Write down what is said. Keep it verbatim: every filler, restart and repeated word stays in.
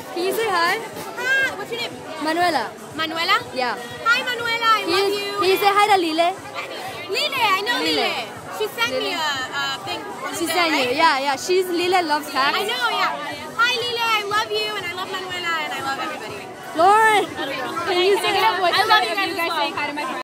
Can you say hi? Hi, what's your name? Manuela. Manuela? Yeah. Hi, Manuela. I Can love you, you. can you say hi to Lile? Lile, I know Lile. Lile. She sent Lile. me a, a thing. She today, sent right? you. Yeah, yeah. She's Lile loves cats. I know, yeah. Hi, Lile. I love you, and I love Manuela, and I love everybody. Lauren, can you say hi? I love you guys, you guys saying hi to my friends.